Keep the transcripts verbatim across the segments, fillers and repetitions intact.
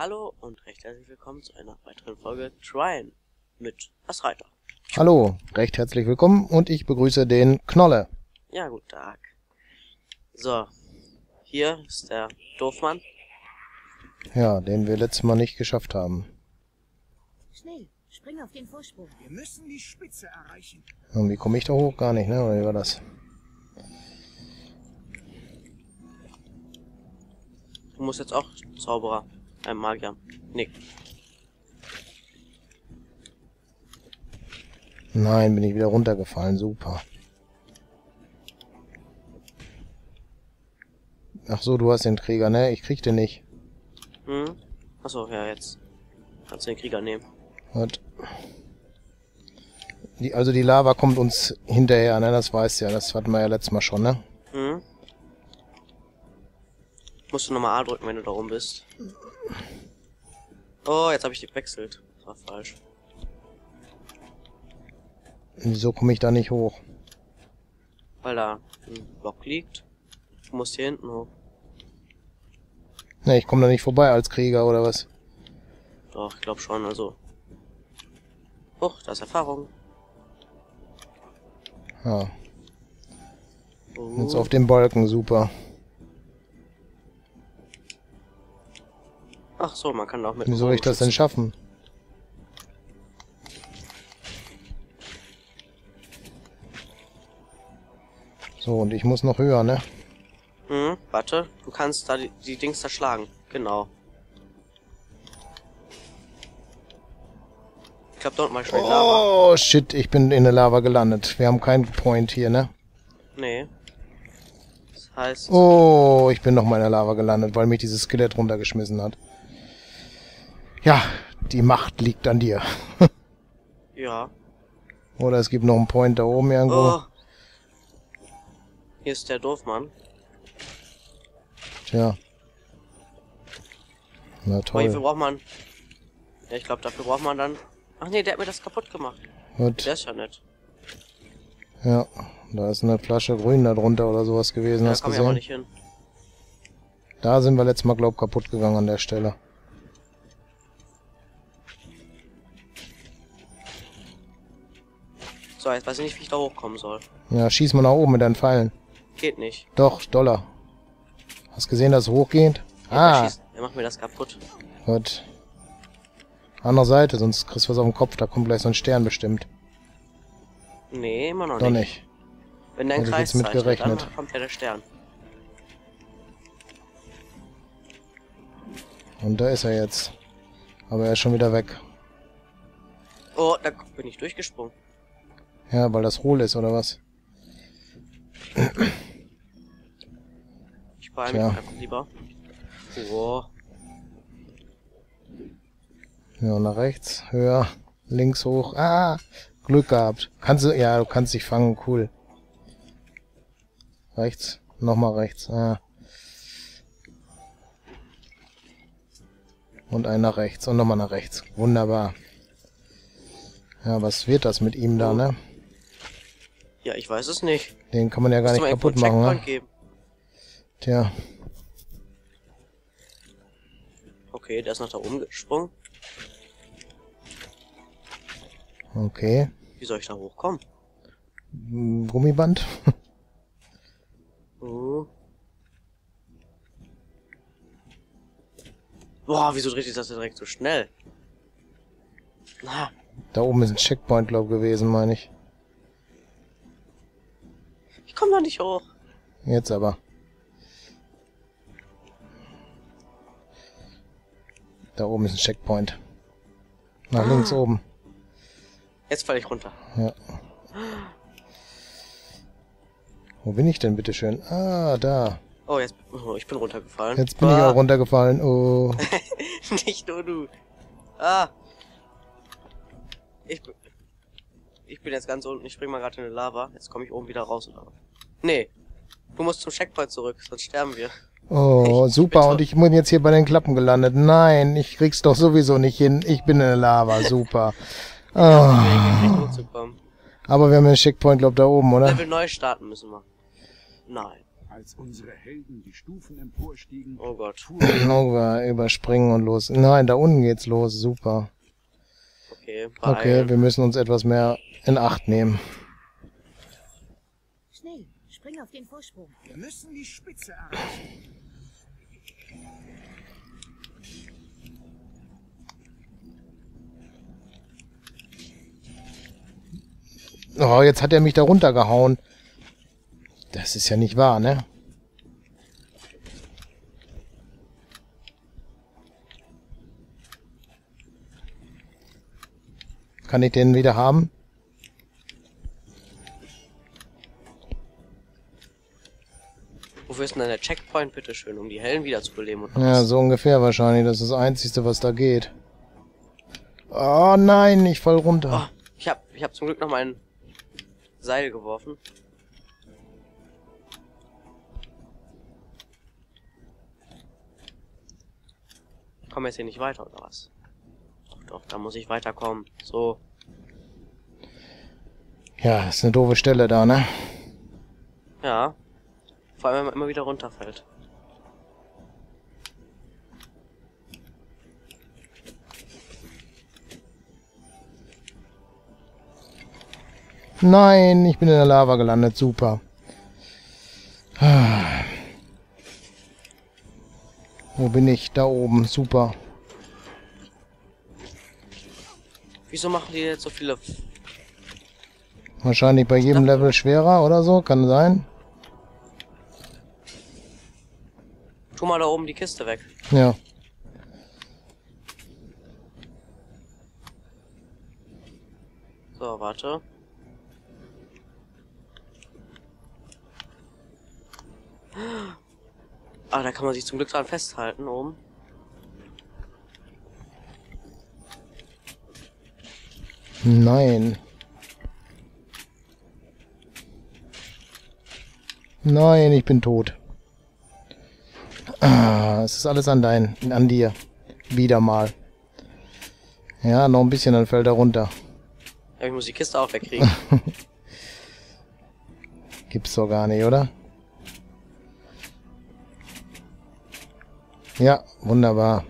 Hallo und recht herzlich willkommen zu einer weiteren Folge Trine mit Assreiter. Hallo, recht herzlich willkommen und ich begrüße den Knolle. Ja, guten Tag. So, hier ist der Doofmann. Ja, den wir letztes Mal nicht geschafft haben. Schnell, spring auf den Vorsprung. Wir müssen die Spitze erreichen. Irgendwie komme ich da hoch? Gar nicht, ne? Oder wie war das? Du musst jetzt auch Zauberer, ein Magier. Nee. Nein, bin ich wieder runtergefallen. Super. Ach so, du hast den Krieger, ne? Ich krieg den nicht. Hm? Achso, ja, jetzt. Kannst du den Krieger nehmen. Gut. Die, also die Lava kommt uns hinterher, ne? Das weißt du ja. Das hatten wir ja letztes Mal schon, ne? Hm? Musst du nochmal A drücken, wenn du da oben bist. Oh, jetzt habe ich die gewechselt. Das war falsch. Wieso komme ich da nicht hoch? Weil da ein Block liegt. Du musst hier hinten hoch. Ne, ich komme da nicht vorbei als Krieger, oder was? Doch, ich glaube schon, also. Huch, da ist Erfahrung. Ja, Uh. jetzt auf dem Balken, super. Ach so, man kann auch mit. Wie soll ich das denn schaffen? So, und ich muss noch höher, ne? Hm, warte, du kannst da die, die Dings zerschlagen. Genau. Ich glaube, dort mal schnell Lava. Oh, shit, ich bin in der Lava gelandet. Wir haben keinen Point hier, ne? Nee. Das heißt. Oh, ich bin noch mal in der Lava gelandet, weil mich dieses Skelett runtergeschmissen hat. Ja, die Macht liegt an dir. Ja. Oder es gibt noch einen Point da oben irgendwo. Oh. Hier ist der Doofmann. Tja. Na Aber hierfür toll. braucht man. Ja, ich glaube, dafür braucht man dann. Ach nee, der hat mir das kaputt gemacht. Gut. Der ist ja nett. Ja, da ist eine Flasche Grün da drunter oder sowas gewesen, Da hast du komme ich aber gesehen? nicht hin. Da sind wir letztes Mal, glaub, kaputt gegangen an der Stelle. So, jetzt weiß ich nicht, wie ich da hochkommen soll. Ja, schieß mal nach oben mit deinen Pfeilen. Geht nicht. Doch, Dollar. Hast gesehen, dass es hochgeht? Er Ah, schießt- Er macht mir das kaputt. gut. Andere Seite, sonst kriegst du was auf den Kopf, da kommt gleich so ein Stern bestimmt. Nee, immer noch Doch nicht. nicht. Wenn der einen Hätte ich Kreis jetzt mit zeichnet, gerechnet. dann kommt ja der Stern. Und da ist er jetzt. Aber er ist schon wieder weg. Oh, da bin ich durchgesprungen. Ja, weil das hohl ist, oder was? Ich beeile Tja. mich einfach lieber. Oh. Ja, nach rechts, höher, links hoch. Ah, Glück gehabt. Kannst du, ja, du kannst dich fangen, cool. Rechts, nochmal rechts. Ah. Und einen nach rechts und nochmal nach rechts. Wunderbar. Ja, was wird das mit ihm da, ne? Ja, ich weiß es nicht. Den kann man ja gar Musst du nicht mal irgendwo kaputt einen machen, Checkpoint ne? geben. Tja, Okay, der ist nach da oben gesprungen. okay. Wie soll ich da hochkommen? Hm, Gummiband. Oh. Boah, wieso dreht sich das direkt so schnell? Na, Da oben ist ein Checkpoint, glaub gewesen, meine ich. ich komme da nicht hoch. Jetzt aber. Da oben ist ein Checkpoint. Nach Ah. links oben. Jetzt falle ich runter. Ja. Wo bin ich denn, bitteschön? Ah, da. Oh, jetzt oh, ich bin runtergefallen. Jetzt bin ich Ah, auch runtergefallen. Oh. Nicht nur du. Ah. Ich bin, ich bin jetzt ganz unten. Ich spring mal gerade in die Lava. Jetzt komme ich oben wieder raus, oder? Nee. Du musst zum Checkpoint zurück, sonst sterben wir. Oh, Ich- super. bitte. Und ich bin jetzt hier bei den Klappen gelandet. Nein, ich krieg's doch sowieso nicht hin. Ich bin in der Lava. Super. Ah. Nicht hochzukommen. Aber wir haben den Checkpoint, glaub da oben, oder? Level neu starten müssen wir. Nein. Als unsere Helden die Stufen emporstiegen, Oh Gott. fuhren Over, überspringen und los. Nein, da unten geht's los. Super. Okay, Okay, beeilen. wir müssen uns etwas mehr in Acht nehmen. Schnell, spring auf den Vorsprung. wir müssen die Spitze erreichen. Oh, jetzt hat er mich da runtergehauen. Das ist ja nicht wahr, ne? Kann ich den wieder haben? Wofür ist denn der Checkpoint, bitteschön, um die Hellen wiederzubeleben? Und Ja, so ungefähr wahrscheinlich. Das ist das Einzige, was da geht. Oh nein, ich fall runter. Oh, ich hab, ich hab zum Glück noch mein Seil geworfen. Ich komme jetzt hier nicht weiter, oder was? Doch, doch, da muss ich weiterkommen. So. Ja, ist eine doofe Stelle da, ne? Ja. Vor allem, wenn man immer wieder runterfällt. Nein, ich bin in der Lava gelandet. Super. Ah. Wo bin ich? Da oben. Super. Wieso machen die jetzt so viele... Wahrscheinlich bei jedem Level schwerer oder so. Kann sein. Tu mal da oben die Kiste weg. Ja. So, warte. Ah, da kann man sich zum Glück dran festhalten oben. Nein. Nein, ich bin tot. Ah, es ist alles an dein, an dir. Wieder mal. Ja, noch ein bisschen, dann fällt er runter. Ja, ich muss die Kiste auch wegkriegen. Gibt's doch gar nicht, oder? Ja, wunderbar.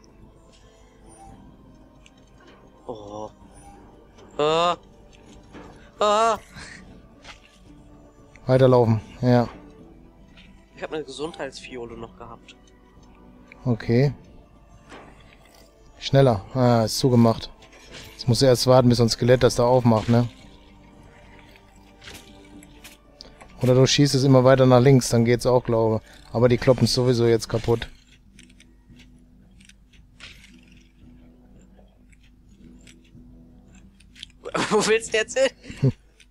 Oh. Ah. Ah. Weiterlaufen, ja. Ich habe eine Gesundheitsfiole noch gehabt. Okay. Schneller. Ah, ist zugemacht. Jetzt muss er erst warten, bis so ein Skelett das da aufmacht, ne? Oder du schießt es immer weiter nach links, dann geht's auch, glaube ich. Aber die kloppen sowieso jetzt kaputt. Wo willst du jetzt hin?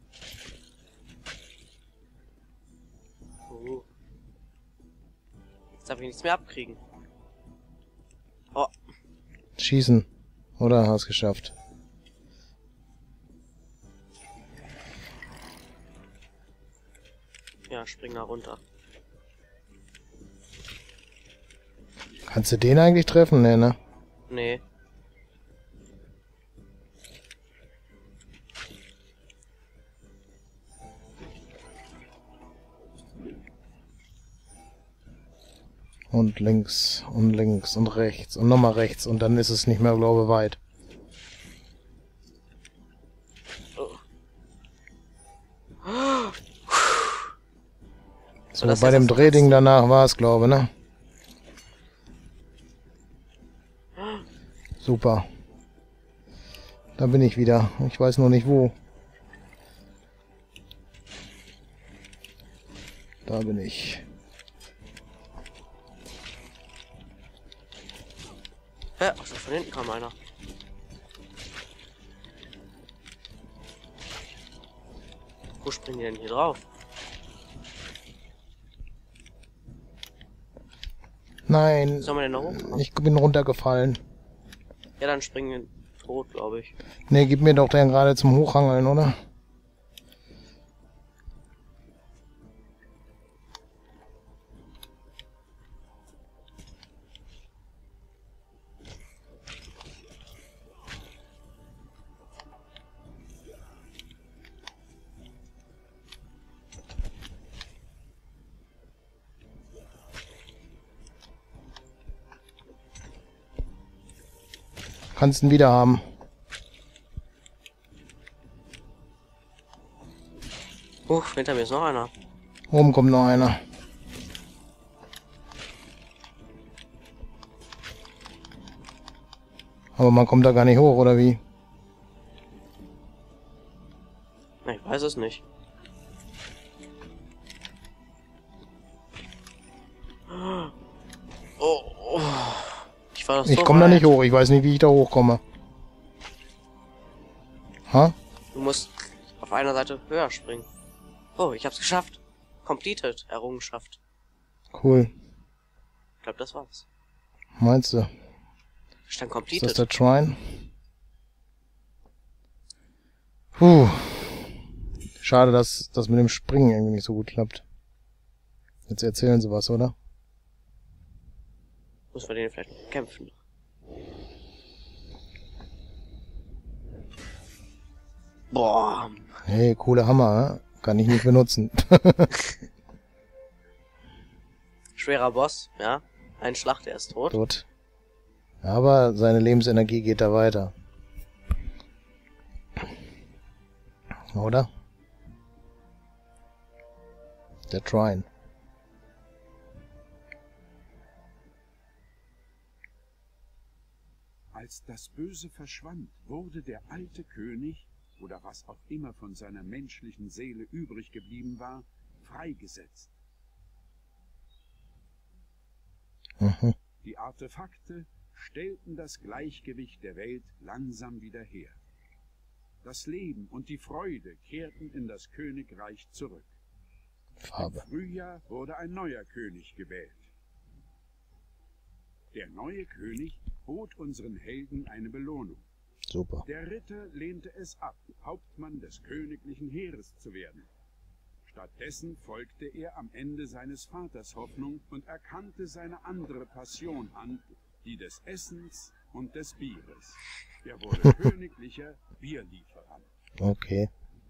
Oh. Jetzt darf ich nichts mehr abkriegen. Oh. Schießen. Oder hast geschafft. Ja, spring da runter. Kannst du den eigentlich treffen? Nee, ne? Nee. Und links und links und rechts und nochmal rechts und dann ist es nicht mehr, glaube ich, weit. So, das bei ist dem das Drehding danach war es, glaube ich, ne? Super. Da bin ich wieder. Ich weiß noch nicht wo. Da bin ich. Hä? Ach, schon von hinten kam einer. Wo springen die denn hier drauf? Nein, Sollen wir denn noch hoch? ich bin runtergefallen. Ja, dann springen wir tot, glaube ich. Ne, gib mir doch den gerade zum Hochhangeln, oder? Kannst ihn wieder haben. Uff, hinter mir ist noch einer. Oben kommt noch einer. Aber man kommt da gar nicht hoch, oder wie? Na, ich weiß es nicht. Oh, oh. Ich war doch so Ich komme da weit. nicht hoch. Ich weiß nicht, wie ich da hochkomme. Ha? Du musst auf einer Seite höher springen. Oh, ich hab's geschafft. Completed. Errungenschaft. Cool. Ich glaube, das war's. Meinst du? Stand Ist completed. das der Shrine? Puh. Schade, dass das mit dem Springen irgendwie nicht so gut klappt. Jetzt erzählen sie was, oder? Muss wir den vielleicht noch kämpfen. Boah. Hey, coole Hammer, ne? Kann ich nicht benutzen. Schwerer Boss, ja. Ein Schlag, der ist tot. Tot. Aber seine Lebensenergie geht da weiter. Oder? Der Trine. Als das Böse verschwand, wurde der alte König, oder was auch immer von seiner menschlichen Seele übrig geblieben war, freigesetzt. Mhm. Die Artefakte stellten das Gleichgewicht der Welt langsam wieder her. Das Leben und die Freude kehrten in das Königreich zurück. Farbe. Im Frühjahr wurde ein neuer König gewählt. Der neue König bot unseren Helden eine Belohnung. Super. Der Ritter lehnte es ab, Hauptmann des königlichen Heeres zu werden. Stattdessen folgte er am Ende seines Vaters Hoffnung und erkannte seine andere Passion an, die des Essens und des Bieres. Er wurde königlicher Bierlieferant. Okay.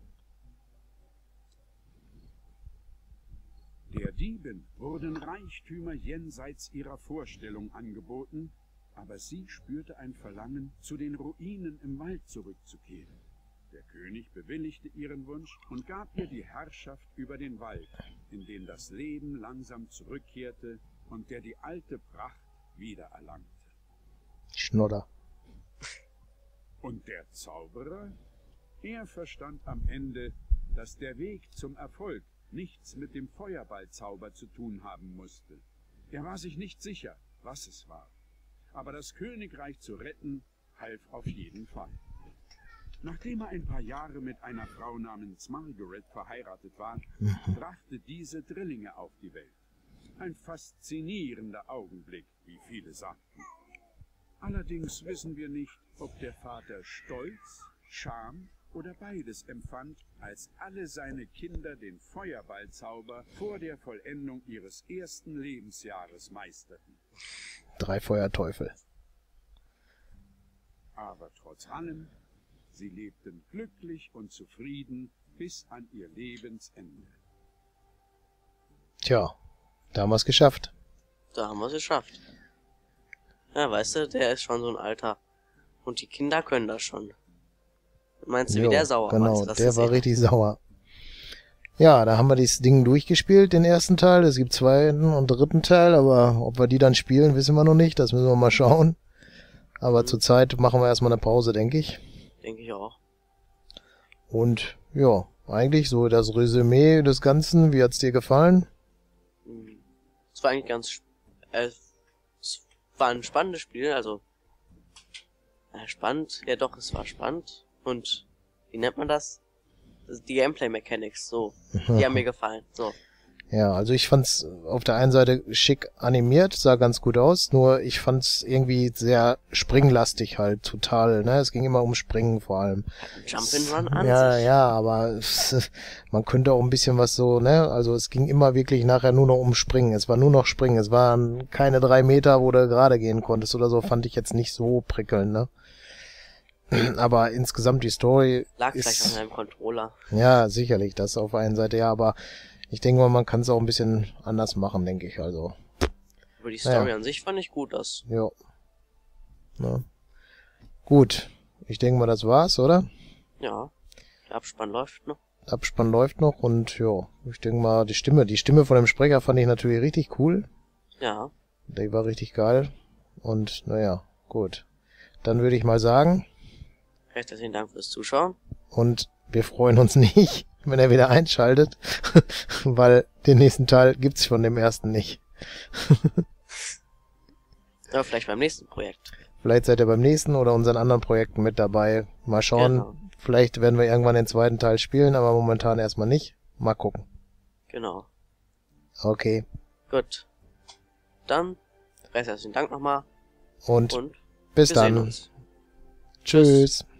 Der Dieben wurden Reichtümer jenseits ihrer Vorstellung angeboten, aber sie spürte ein Verlangen, zu den Ruinen im Wald zurückzukehren. Der König bewilligte ihren Wunsch und gab ihr die Herrschaft über den Wald, in dem das Leben langsam zurückkehrte und der die alte Pracht wiedererlangte. Schnodder. Und der Zauberer? Er verstand am Ende, dass der Weg zum Erfolg nichts mit dem Feuerballzauber zu tun haben musste. Er war sich nicht sicher, was es war. Aber das Königreich zu retten, half auf jeden Fall. Nachdem er ein paar Jahre mit einer Frau namens Margaret verheiratet war, brachte diese Drillinge auf die Welt. Ein faszinierender Augenblick, wie viele sagten. Allerdings wissen wir nicht, ob der Vater Stolz, Scham oder beides empfand, als alle seine Kinder den Feuerballzauber vor der Vollendung ihres ersten Lebensjahres meisterten. Drei Feuerteufel. Aber trotz allem, sie lebten glücklich und zufrieden bis an ihr Lebensende. Tja, da haben wir es geschafft. Da haben wir es geschafft. Ja, weißt du, der ist schon so ein Alter. Und die Kinder können das schon. Meinst du, wie Jo, der sauer war? genau, als er das der war gesehen richtig sauer. Ja, da haben wir dieses Ding durchgespielt, den ersten Teil. Es gibt zweiten und dritten Teil, aber ob wir die dann spielen, wissen wir noch nicht. Das müssen wir mal schauen. Aber Mhm. zurzeit machen wir erstmal eine Pause, denke ich. hat? Denke ich auch. Und ja, eigentlich so das Resümee des Ganzen. Wie hat's dir gefallen? Mhm. Es war eigentlich ganz... sp- Äh, es war ein spannendes Spiel, also... Äh, spannend? Ja doch, es war spannend. Und... Wie nennt man das? Die Gameplay-Mechanics, so. Die haben mir gefallen, so. Ja, also ich fand's auf der einen Seite schick animiert, sah ganz gut aus, nur ich fand's irgendwie sehr springlastig halt, total, ne? Es ging immer um Springen vor allem. Jump'n'Run an Ja, sich. ja, aber es, man könnte auch ein bisschen was so, ne? Also es ging immer wirklich nachher nur noch um Springen. Es war nur noch Springen. Es waren keine drei Meter, wo du gerade gehen konntest oder so, fand ich jetzt nicht so prickelnd, ne? Aber insgesamt die Story Lag vielleicht ist, an einem Controller. ja, sicherlich, das auf einer Seite, ja, aber ich denke mal, man kann es auch ein bisschen anders machen, denke ich, also. Aber die Story Ja. an sich fand ich gut, das. Ja. Ne? Gut, ich denke mal, das war's, oder? Ja, der Abspann läuft noch. Abspann läuft noch und ja, ich denke mal, die Stimme, die Stimme von dem Sprecher fand ich natürlich richtig cool. Ja, Die war richtig geil. Und naja, gut. Dann würde ich mal sagen, recht herzlichen Dank fürs Zuschauen. und wir freuen uns nicht, wenn er wieder einschaltet, weil den nächsten Teil gibt's von dem ersten nicht. Ja, vielleicht beim nächsten Projekt. Vielleicht seid ihr beim nächsten oder unseren anderen Projekten mit dabei. Mal schauen. Genau. Vielleicht werden wir irgendwann den zweiten Teil spielen, aber momentan erstmal nicht. Mal gucken. Genau. Okay. Gut. Dann recht herzlichen Dank nochmal Und, und bis wir sehen dann. uns. Tschüss.